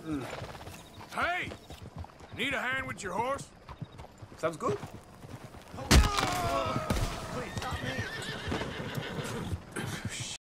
Hey! Need a hand with your horse? Sounds good. Please, not me.